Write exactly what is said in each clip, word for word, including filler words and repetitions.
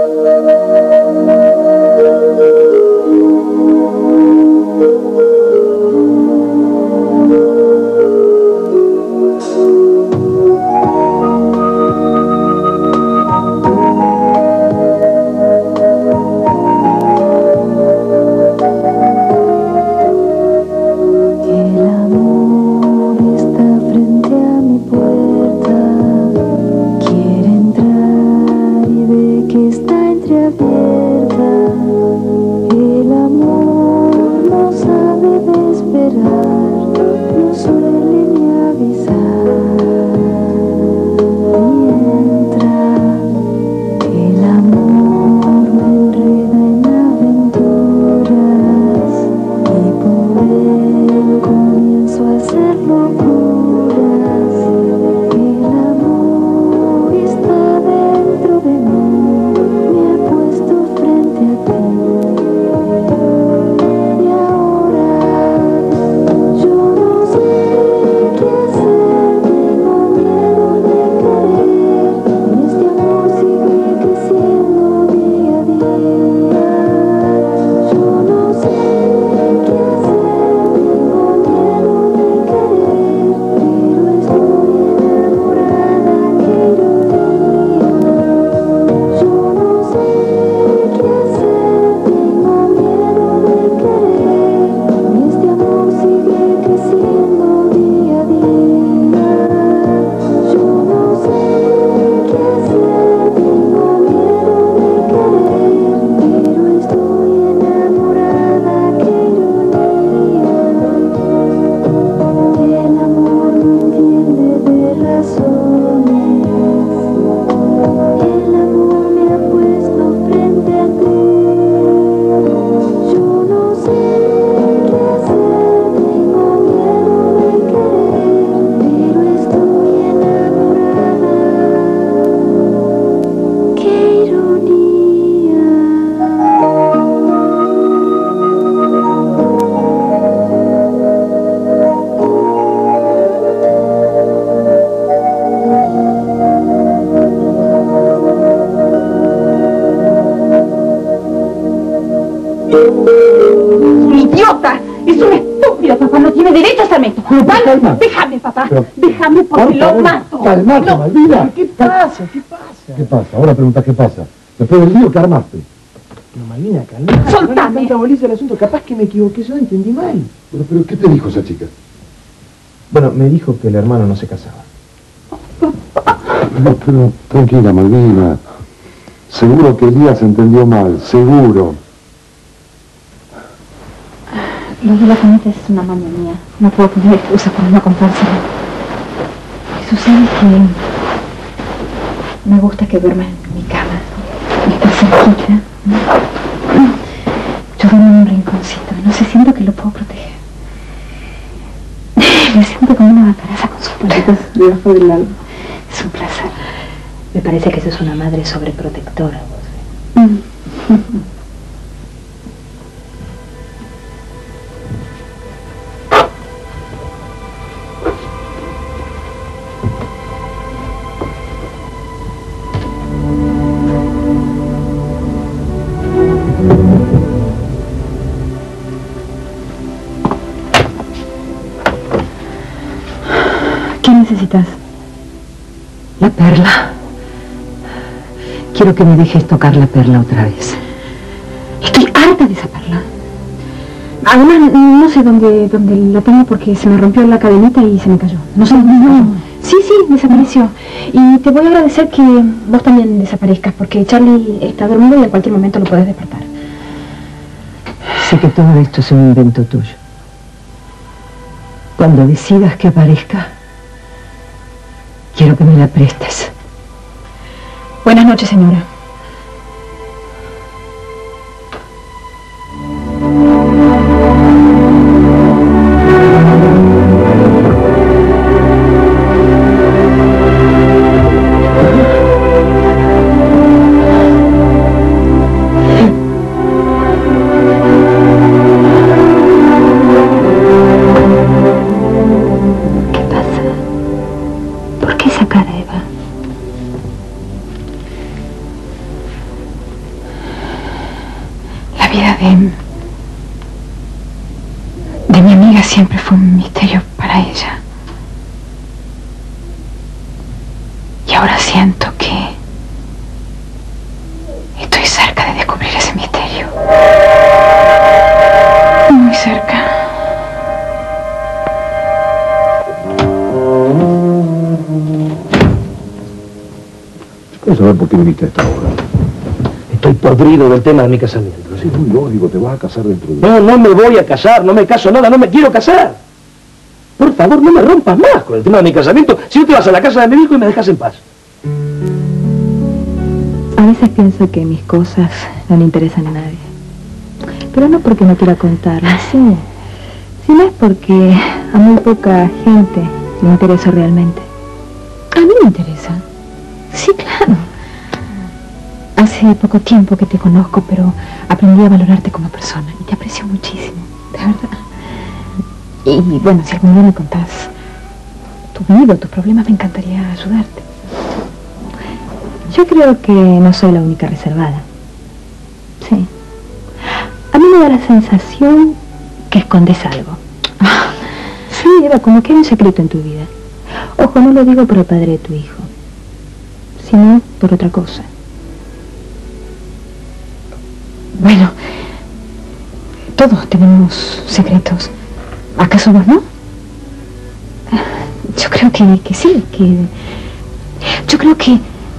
¡Idiota! Es una estúpida, papá. No tiene derecho a estarme esto. Déjame, papá. Pero, Déjame porque por favor, lo mato. Calmate, no. Malvina. ¿Qué pasa? ¿Qué pasa? ¿Qué pasa? Ahora pregunta qué pasa. Después del lío que armaste. No, Malvina, calmate. Soltame. No le tanta boliza el asunto. Capaz que me equivoqué yo, entendí mal. Pero, pero, ¿qué te dijo esa chica? Bueno, me dijo que el hermano no se casaba. No, pero tranquila, Malvina. Seguro que Elías entendió mal, seguro. Lo de la comida es una maña mía. No puedo poner excusa por no comprárselo. Y sucede que me gusta que duerma en mi cama. Y está cerquita. Yo duermo en un rinconcito. No sé, siento que lo puedo proteger. Me siento como una bataraza con sus patitas debajo del alma. Es un placer. Me parece que sos una madre sobreprotectora, vos. Mm. ¿Qué necesitas? La perla. Quiero que me dejes tocar la perla otra vez. Estoy harta de esa perla. Además, no sé dónde, dónde la tengo porque se me rompió la cadenita y se me cayó. No sé dónde no. Sí, sí, desapareció. Y te voy a agradecer que vos también desaparezcas porque Charlie está dormido y en cualquier momento lo podés despertar. Sé que todo esto es un invento tuyo. Cuando decidas que aparezca, quiero que me la prestes. Buenas noches, señora. vida de... de mi amiga siempre fue un misterio para ella. Y ahora siento que estoy cerca de descubrir ese misterio. Muy cerca. ¿Puedes saber por qué viniste a esta hora? Estoy podrido del tema de mi casamiento. Pero si es muy lógico, te vas a casar dentro de... No, no me voy a casar, no me caso nada, no me quiero casar. Por favor, no me rompas más con el tema de mi casamiento. Si no te vas a la casa de mi hijo y me dejas en paz. A veces pienso que mis cosas no le interesan a nadie. Pero no porque no quiera contarlas, sí. Sino es porque a muy poca gente le interesa realmente. A mí me interesa. Sí, claro. Hace poco tiempo que te conozco, pero aprendí a valorarte como persona y te aprecio muchísimo, de verdad. Y bueno, si algún día me contás tu vida, tus problemas, me encantaría ayudarte. Yo creo que no soy la única reservada. Sí. A mí me da la sensación que escondes algo. Sí, Eva, como que hay un secreto en tu vida. Ojo, no lo digo por el padre de tu hijo, sino por otra cosa. Bueno, todos tenemos secretos. ¿Acaso vos no? Yo creo que, que sí, que... Yo creo que...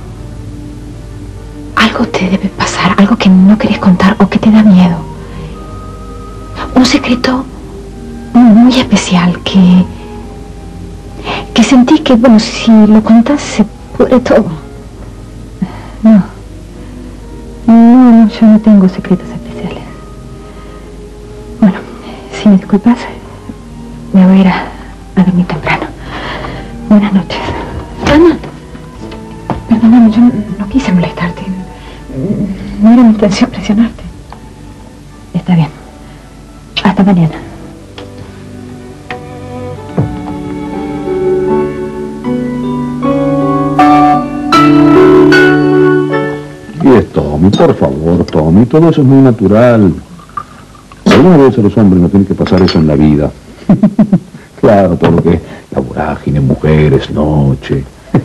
algo te debe pasar, algo que no querés contar o que te da miedo. Un secreto muy especial que... que sentís que, bueno, si lo contás se pudre todo. No. No, no, yo no tengo secretos especiales. Bueno, si me disculpas, me voy a ir a, a dormir temprano. Buenas noches. Ana, perdóname, yo no quise molestarte. No era mi intención presionarte. Está bien. Hasta mañana. Y es Tommy, por favor, Tommy, todo eso es muy natural. Algunas veces los hombres no tienen que pasar eso en la vida. Claro, todo lo que es la vorágine, mujeres, noche.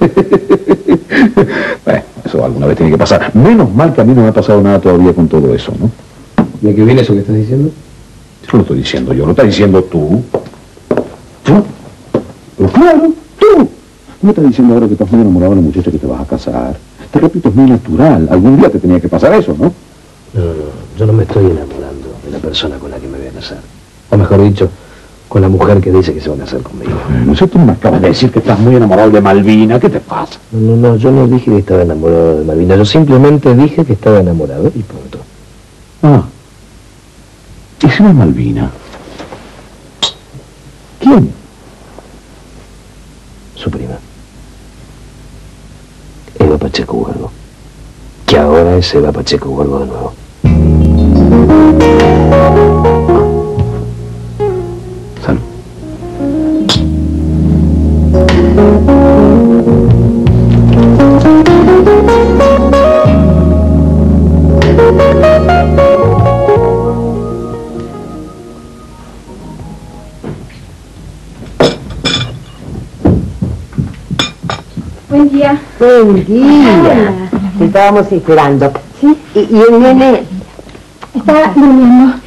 Bueno, eso alguna vez tiene que pasar. Menos mal que a mí no me ha pasado nada todavía con todo eso, ¿no? ¿Y a qué viene eso que estás diciendo? Eso lo estoy diciendo yo, lo estás diciendo tú. ¿Yo? Pero claro, tú. ¿No me estás diciendo ahora que estás muy enamorado de la muchacha que te vas a casar? Te repito, es muy natural. Algún día te tenía que pasar eso, ¿no? No, no, yo no me estoy enamorando de la persona con la que me voy a casar. O mejor dicho, con la mujer que dice que se va a casar conmigo. No sé, tú me acabas de decir que estás muy enamorado de Malvina. ¿Qué te pasa? No, no, no, yo no dije que estaba enamorado de Malvina. Yo simplemente dije que estaba enamorado y punto. Ah. ¿Y si no es Malvina? ¿Quién? Su prima. Eva Pacheco Huergo. Que ahora es Eva Pacheco Huergo de nuevo. Salud. Buen día. Buen día. Hola. Te estábamos esperando. ¿Sí? ¿Y, y el nene? Está durmiendo.